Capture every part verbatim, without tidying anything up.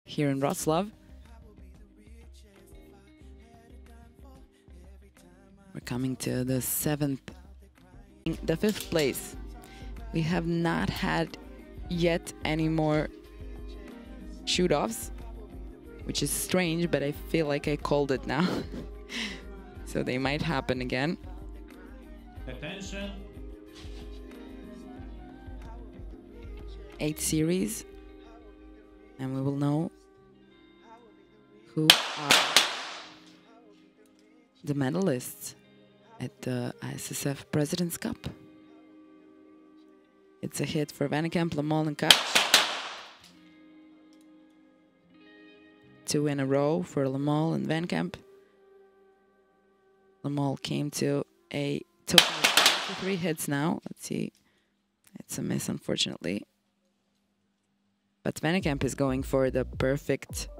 here in Wrocław. We're coming to the seventh, the fifth place. We have not had yet any more shoot-offs, which is strange, but I feel like I called it now. So they might happen again. Attention. Eight series, and we will know who are the medalists at the I S S F President's Cup. It's a hit for Vannekamp, Le Mall, and Karš. Two in a row for Le Mall and Vannekamp. Le Mall came to a total of three hits now. Let's see. It's a miss, unfortunately. But Vannekamp is going for the perfect.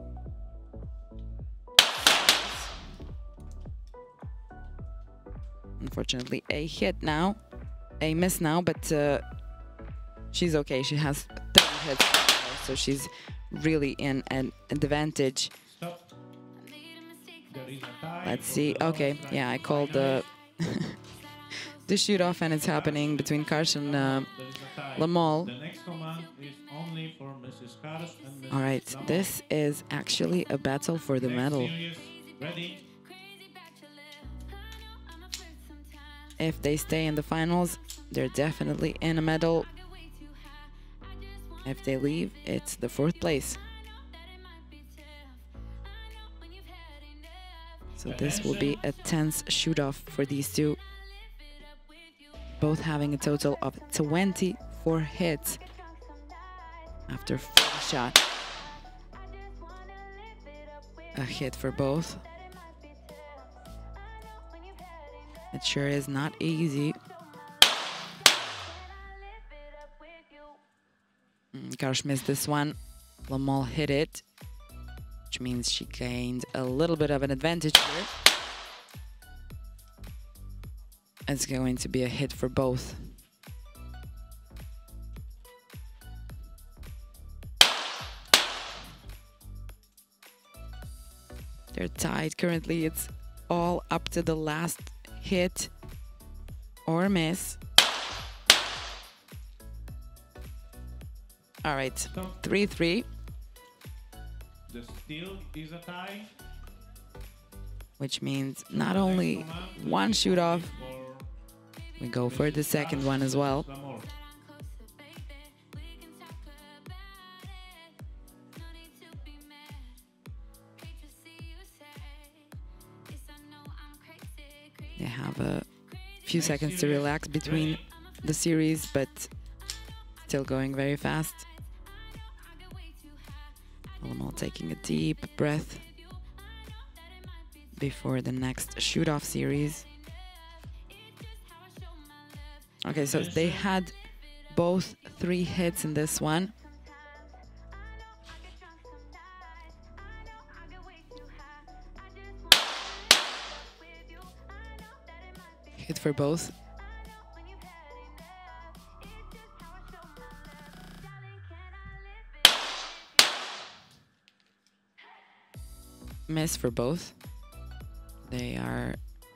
Unfortunately, a hit now. A miss now, but uh, she's okay. She has thirty hits, so she's really in an advantage. Stop. There is a tie. Let's see. Okay, yeah, I called the the shoot off, and it's happening between Karš and uh, Le Mall. The next command is only for Missus Karš and Missus All right, Le Mall. this is actually a battle for the Next medal. series, ready? If they stay in the finals, they're definitely in a medal. If they leave, it's the fourth place. So this will be a tense shoot-off for these two, both having a total of twenty-four hits after forty shots. A hit for both. It sure is not easy. Mm, Karš missed this one. Le Mall hit it, which means she gained a little bit of an advantage here. It's going to be a hit for both. They're tied currently. It's all up to the last hit or miss. All right, three three. The still is a tie. Which means not only one shoot off, we go for the second one as well. They have a few seconds to relax between the series, but still going very fast. Le Mall taking a deep breath before the next shoot-off series. Okay, so they had both three hits in this one. Hit for both. Miss for both. They are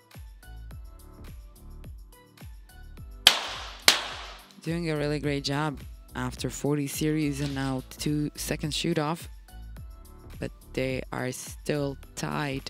doing a really great job after forty series and now two second shoot off, but they are still tied.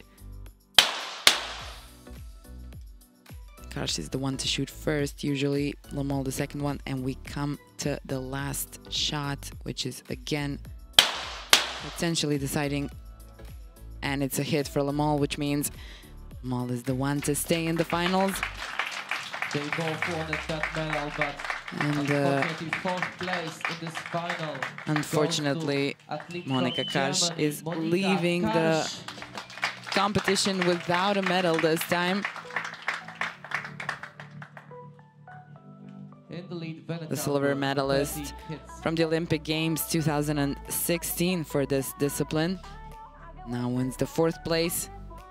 Karš is the one to shoot first, usually Le Mall the second one, and we come to the last shot, which is again potentially deciding, and it's a hit for Le Mall, which means Le Mall is the one to stay in the finals. They both wanted that medal, but And uh, unfortunately, fourth place in this final. unfortunately, Athlete Monika from Karš Germany, is Monika leaving the Karš. competition without a medal this time. In the lead, Vannekamp The silver with medalist thirty hits. from the Olympic Games two thousand sixteen for this discipline. Now wins the fourth place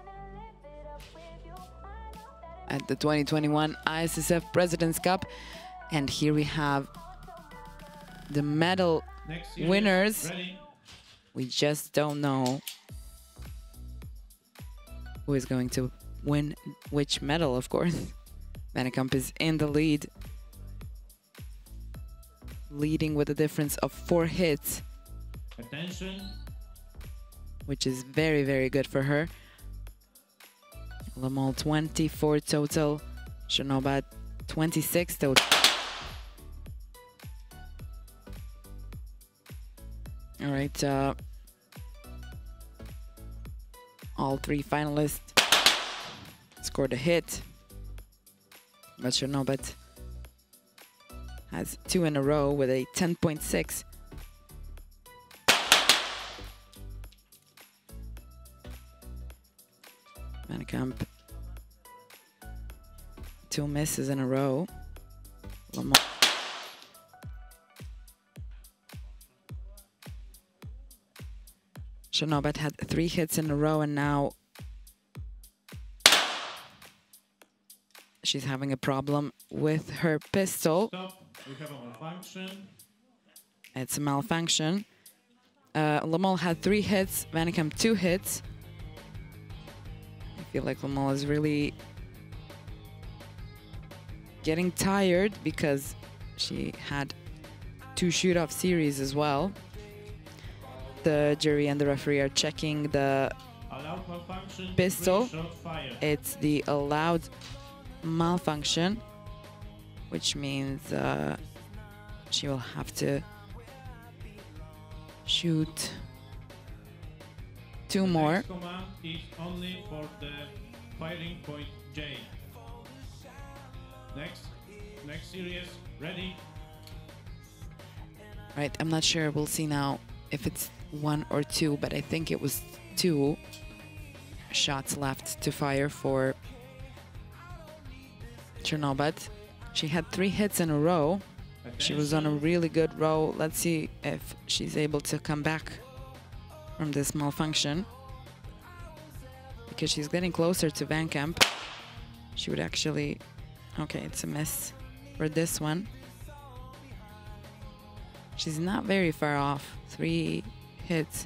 at the twenty twenty-one I S S F President's Cup. And here we have the medal Next series, winners. ready? We just don't know who is going to win which medal, of course. Van den Kamp is in the lead, leading with a difference of four hits. Attention. Which is very, very good for her. Le Mans twenty-four total, Chernobad twenty-six total. All right, uh, all three finalists scored a hit, but Chernobad has two in a row with a ten point six. Van den Kamp, two misses in a row. Le Mans. Chernobad had three hits in a row, and now she's having a problem with her pistol. Stop. We have a malfunction. It's a malfunction. Uh, Le Mans had three hits, Van den Kamp two hits. I feel like Le Mans is really getting tired because she had two shoot-off series as well. The jury and the referee are checking the Allowed malfunction. pistol. Three shot fire. It's the allowed malfunction, which means uh, she will have to shoot two more. Next command is only for the firing point J. Next, next series, ready. Right, I'm not sure. We'll see now if it's one or two, but I think it was two shots left to fire for Chernobad. She had three hits in a row. She was on a really good row. Let's see if she's able to come back from this malfunction, because she's getting closer to Van den Kamp. She would actually... Okay, it's a miss for this one. She's not very far off. Three hits.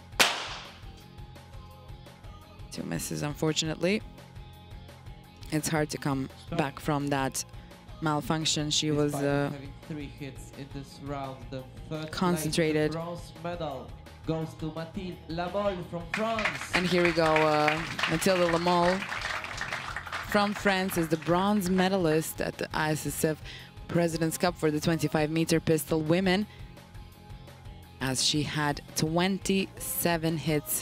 Two misses, unfortunately. It's hard to come Stop. back from that malfunction. She was Despite uh, having three hits in this round, the third concentrated. place, the bronze medal goes to Mathilde Lamolle from France. And here we go, uh, Mathilde Lamolle from France is the bronze medalist at the I S S F President's Cup for the twenty-five meter pistol women, as she had twenty-seven hits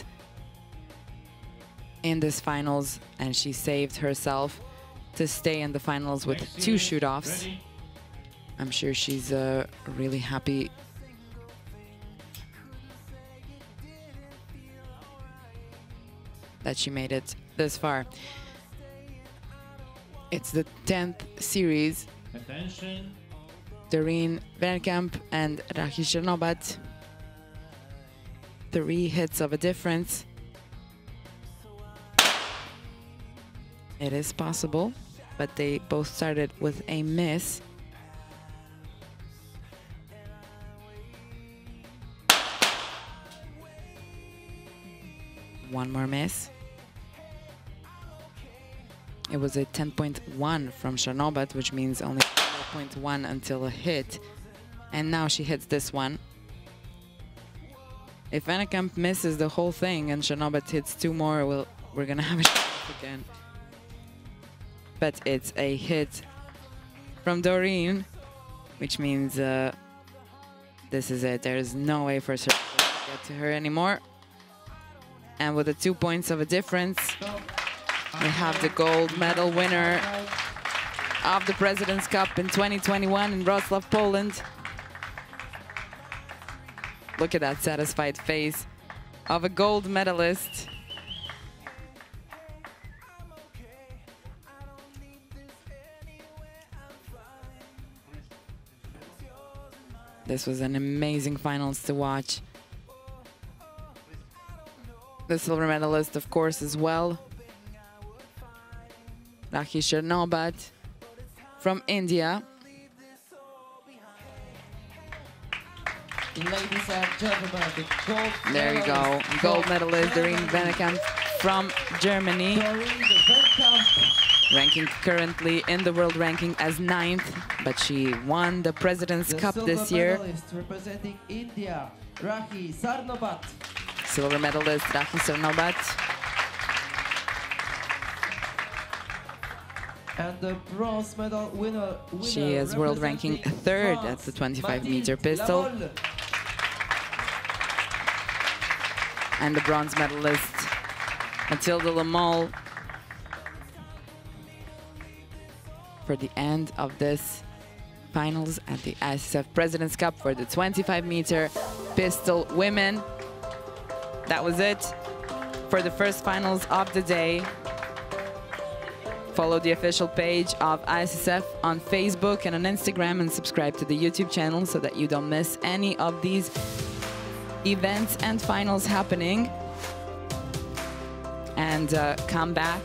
in this finals, and she saved herself to stay in the finals with Next two series, shoot-offs. ready. I'm sure she's uh, really happy that she made it this far. It's the tenth series. Attention. Doreen Van den Kamp and Rakhi Chernobad. Three hits of a difference. It is possible, but they both started with a miss. One more miss. It was a ten point one from Chernobad, which means only zero point one until a hit. And now she hits this one. If Van den Kamp misses the whole thing and Chernobad hits two more, we'll, we're gonna have it again. But it's a hit from Doreen, which means uh, this is it. There's no way for Chernobad to get to her anymore. And with the two points of a difference, we have the gold medal winner of the President's Cup in twenty twenty-one in Wrocław, Poland. Look at that satisfied face of a gold medalist. This was an amazing finals to watch. The silver medalist, of course, as well. Rakhi Chernobad from India. Ladies and gentlemen, the gold There you go. medalist Gold from medalist Doreen Germany, Bennekamp from Germany. Doreen Bennekamp. Ranking currently in the world ranking as ninth, but she won the President's The Cup silver this year. medalist representing India, Rakhi Sarnobat. Silver medalist Rakhi Sarnobat. And the bronze medal winner, winner She is world ranking representing third France, at the twenty-five Mathilde meter pistol. Lamolle. And the bronze medalist Mathilde Lamolle for the end of this finals at the I S S F President's Cup for the twenty-five meter pistol women. That was it for the first finals of the day. Follow the official page of I S S F on Facebook and on Instagram, and subscribe to the YouTube channel so that you don't miss any of these events and finals happening. And uh, come back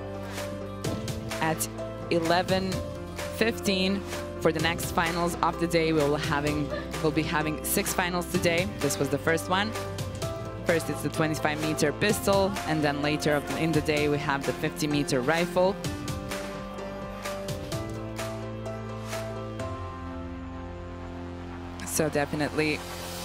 at eleven fifteen for the next finals of the day. We'll having we'll be having six finals today. This was the first one. First, it's the twenty-five meter pistol, and then later in the day we have the fifty meter rifle. So definitely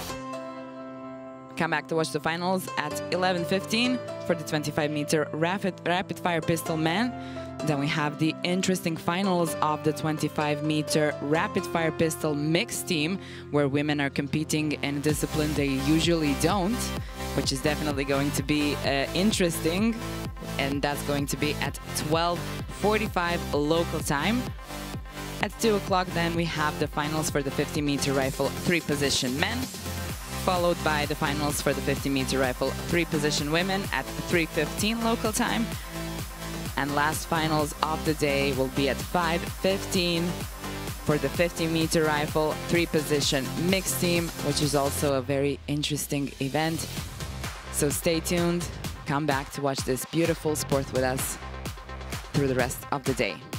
come back to watch the finals at eleven fifteen for the twenty-five meter rapid rapid fire pistol men. Then we have the interesting finals of the twenty-five meter rapid fire pistol mixed team, where women are competing in a discipline they usually don't, which is definitely going to be uh, interesting. And that's going to be at twelve forty-five local time. At two o'clock then we have the finals for the fifty meter rifle three position men, followed by the finals for the fifty meter rifle three position women at three fifteen local time. And last finals of the day will be at five fifteen for the fifty meter rifle three position mixed team, which is also a very interesting event. So stay tuned, come back to watch this beautiful sport with us through the rest of the day.